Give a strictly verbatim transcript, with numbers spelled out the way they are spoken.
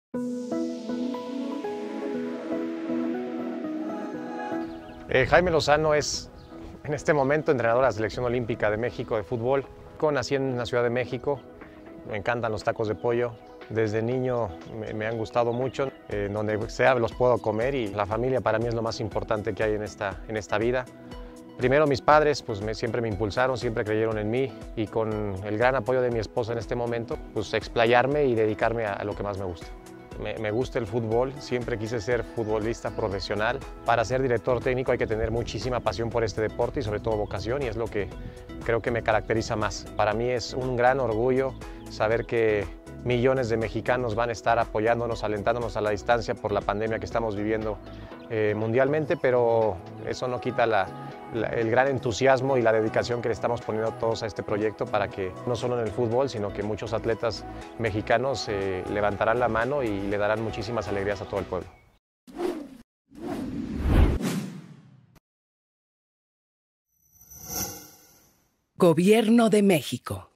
Eh, Jaime Lozano es en este momento entrenador de la Selección Olímpica de México de fútbol. Nací en la Ciudad de México, me encantan los tacos de pollo. Desde niño me, me han gustado mucho, eh, donde sea los puedo comer y la familia para mí es lo más importante que hay en esta, en esta vida. Primero mis padres pues me, siempre me impulsaron, siempre creyeron en mí y con el gran apoyo de mi esposa en este momento, pues explayarme y dedicarme a, a lo que más me gusta. Me, me gusta el fútbol, siempre quise ser futbolista profesional. Para ser director técnico hay que tener muchísima pasión por este deporte y sobre todo vocación, y es lo que creo que me caracteriza más. Para mí es un gran orgullo saber que millones de mexicanos van a estar apoyándonos, alentándonos a la distancia por la pandemia que estamos viviendo eh, mundialmente, pero eso no quita la, la, el gran entusiasmo y la dedicación que le estamos poniendo todos a este proyecto para que no solo en el fútbol, sino que muchos atletas mexicanos eh, levantarán la mano y le darán muchísimas alegrías a todo el pueblo. Gobierno de México.